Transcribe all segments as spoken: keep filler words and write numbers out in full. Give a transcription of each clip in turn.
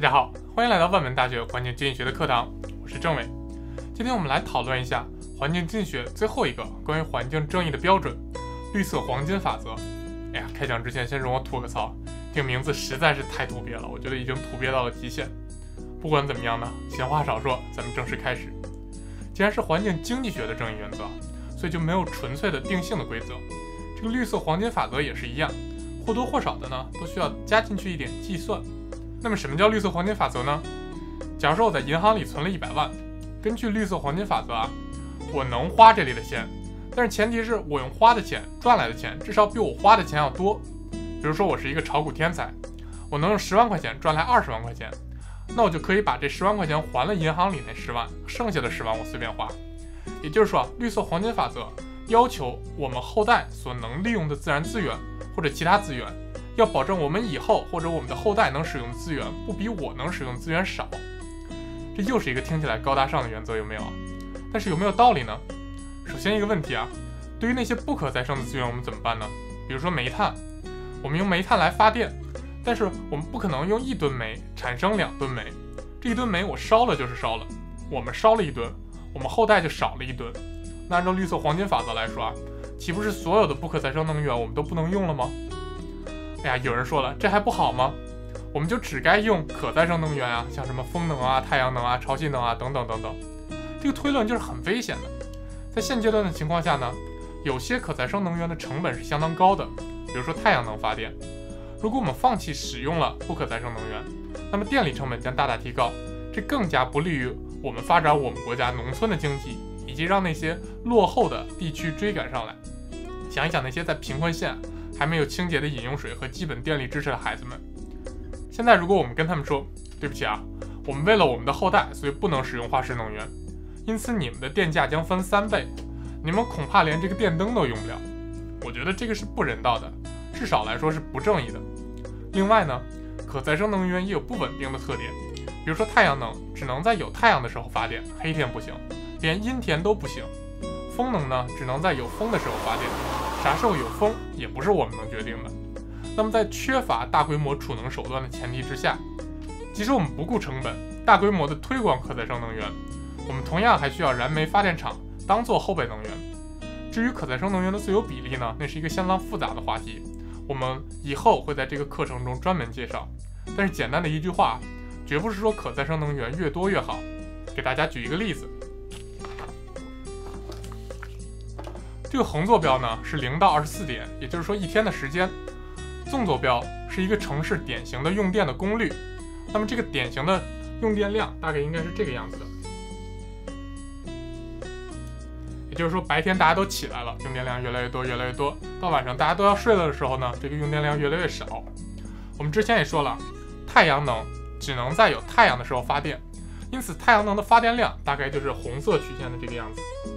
家好，欢迎来到万文大学环境经济学的课堂，我是郑伟。今天我们来讨论一下环境经济学最后一个关于环境正义的标准——绿色黄金法则。哎呀，开讲之前先容我吐个槽，这个名字实在是太土鳖了，我觉得已经土鳖到了极限。不管怎么样呢，闲话少说，咱们正式开始。既然是环境经济学的正义原则，所以就没有纯粹的定性的规则。这个绿色黄金法则也是一样，或多或少的呢，都需要加进去一点计算。那么什么叫绿色黄金法则呢？假如说我在银行里存了一百万，根据绿色黄金法则啊，我能花这里的钱，但是前提是我用花的钱赚来的钱至少比我花的钱要多。比如说我是一个炒股天才，我能用十万块钱赚来二十万块钱，那我就可以把这十万块钱还了银行里那十万，剩下的十万我随便花。也就是说，绿色黄金法则要求我们后代所能利用的自然资源或者其他资源，要保证我们以后或者我们的后代能使用的资源不比我能使用的资源少。这又是一个听起来高大上的原则，有没有啊？但是有没有道理呢？首先一个问题啊，对于那些不可再生的资源我们怎么办呢？比如说煤炭，我们用煤炭来发电，但是我们不可能用一吨煤产生两吨煤，这一吨煤我烧了就是烧了，我们烧了一吨，我们后代就少了一吨。那按照绿色黄金法则来说啊，岂不是所有的不可再生能源我们都不能用了吗？哎呀，有人说了，这还不好吗？我们就只该用可再生能源啊，像什么风能啊、太阳能啊、潮汐能啊等等等等。这个推论就是很危险的。在现阶段的情况下呢，有些可再生能源的成本是相当高的，比如说太阳能发电。如果我们放弃使用了不可再生能源，那么电力成本将大大提高，这更加不利于我们发展我们国家农村的经济，以及让那些落后的地区追赶上来。想一想那些在贫困县还没有清洁的饮用水和基本电力知识的孩子们，现在如果我们跟他们说，对不起啊，我们为了我们的后代，所以不能使用化石能源，因此你们的电价将翻三倍，你们恐怕连这个电灯都用不了。我觉得这个是不人道的，至少来说是不正义的。另外呢，可再生能源也有不稳定的特点，比如说太阳能只能在有太阳的时候发电，黑天不行，连阴天都不行。风能呢，只能在有风的时候发电，啥时候有风也不是我们能决定的。那么在缺乏大规模储能手段的前提之下，即使我们不顾成本，大规模的推广可再生能源，我们同样还需要燃煤发电厂当做后备能源。至于可再生能源的自由比例呢，那是一个相当复杂的话题，我们以后会在这个课程中专门介绍。但是简单的一句话，绝不是说可再生能源越多越好。给大家举一个例子，这个横坐标呢是零到二十四点，也就是说一天的时间。纵坐标是一个城市典型的用电的功率，那么这个典型的用电量大概应该是这个样子的。也就是说白天大家都起来了，用电量越来越多越来越多，到晚上大家都要睡了的时候呢，这个用电量越来越少。我们之前也说了，太阳能只能在有太阳的时候发电，因此太阳能的发电量大概就是红色曲线的这个样子。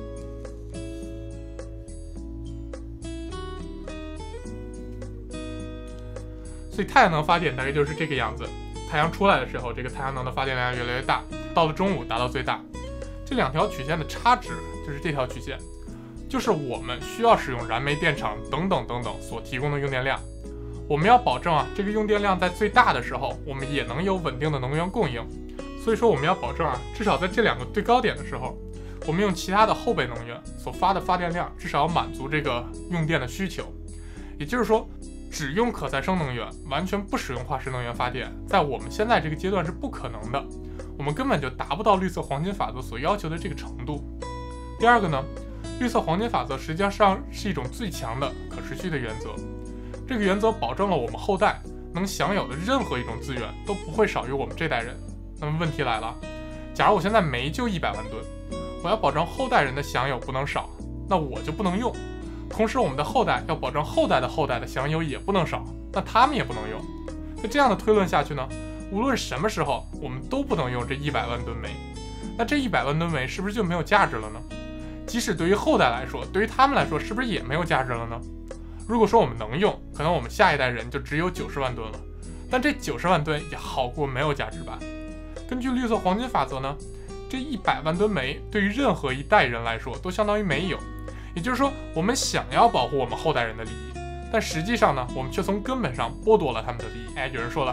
所以太阳能发电大概就是这个样子，太阳出来的时候，这个太阳能的发电量越来越大，到了中午达到最大。这两条曲线的差值就是这条曲线，就是我们需要使用燃煤电厂等等等等所提供的用电量。我们要保证啊，这个用电量在最大的时候，我们也能有稳定的能源供应。所以说我们要保证啊，至少在这两个最高点的时候，我们用其他的后备能源所发的发电量至少要满足这个用电的需求。也就是说，只用可再生能源，完全不使用化石能源发电，在我们现在这个阶段是不可能的，我们根本就达不到绿色黄金法则所要求的这个程度。第二个呢，绿色黄金法则实际上是一种最强的可持续的原则，这个原则保证了我们后代能享有的任何一种资源都不会少于我们这代人。那么问题来了，假如我现在煤就一百万吨，我要保证后代人的享有不能少，那我就不能用。同时我们的后代要保证后代的后代的享有也不能少，那他们也不能用。那这样的推论下去呢，无论什么时候我们都不能用这一百万吨煤，那这一百万吨煤是不是就没有价值了呢？即使对于后代来说，对于他们来说是不是也没有价值了呢？如果说我们能用，可能我们下一代人就只有九十万吨了，但这九十万吨也好过没有价值吧。根据绿色黄金法则呢，这一百万吨煤对于任何一代人来说都相当于没有。也就是说，我们想要保护我们后代人的利益，但实际上呢，我们却从根本上剥夺了他们的利益。哎，有人说了，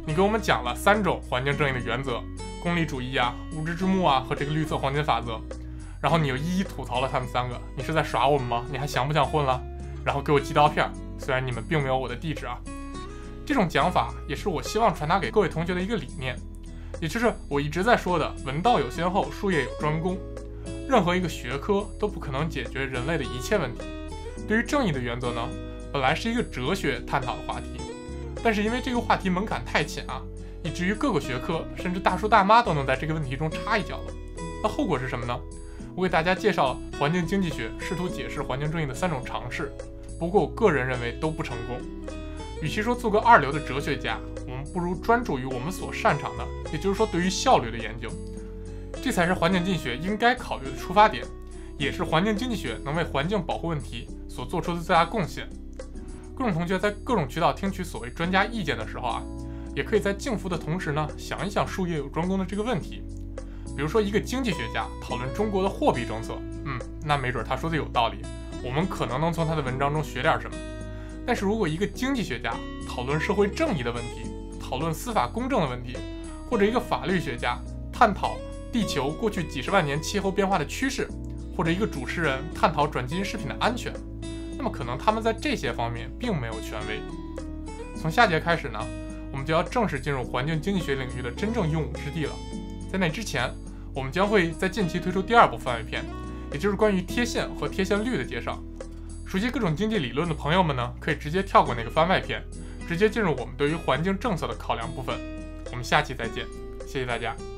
你给我们讲了三种环境正义的原则，功利主义啊、无知之幕啊和这个绿色黄金法则，然后你又一一吐槽了他们三个，你是在耍我们吗？你还想不想混了？然后给我寄刀片，虽然你们并没有我的地址啊。这种讲法也是我希望传达给各位同学的一个理念，也就是我一直在说的文道有先后，术业有专攻。任何一个学科都不可能解决人类的一切问题。对于正义的原则呢，本来是一个哲学探讨的话题，但是因为这个话题门槛太浅啊，以至于各个学科甚至大叔大妈都能在这个问题中插一脚了。那后果是什么呢？我给大家介绍了环境经济学试图解释环境正义的三种尝试，不过我个人认为都不成功。与其说做个二流的哲学家，我们不如专注于我们所擅长的，也就是说对于效率的研究。这才是环境经济学应该考虑的出发点，也是环境经济学能为环境保护问题所做出的最大贡献。各种同学在各种渠道听取所谓专家意见的时候啊，也可以在敬服的同时呢，想一想术业有专攻的这个问题。比如说一个经济学家讨论中国的货币政策，嗯，那没准他说的有道理，我们可能能从他的文章中学点什么。但是如果一个经济学家讨论社会正义的问题，讨论司法公正的问题，或者一个法律学家探讨地球过去几十万年气候变化的趋势，或者一个主持人探讨转基因食品的安全，那么可能他们在这些方面并没有权威。从下节开始呢，我们就要正式进入环境经济学领域的真正用武之地了。在那之前，我们将会在近期推出第二部番外篇，也就是关于贴现和贴现率的介绍。熟悉各种经济理论的朋友们呢，可以直接跳过那个番外篇，直接进入我们对于环境政策的考量部分。我们下期再见，谢谢大家。